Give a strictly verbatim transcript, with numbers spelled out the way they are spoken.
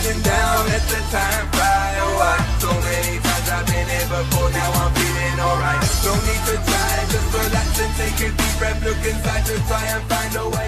feeling down, let the time fly away. So many times I've been here before, now I'm feeling alright. No need to try, just relax and take a deep breath. Look inside to try and find a way.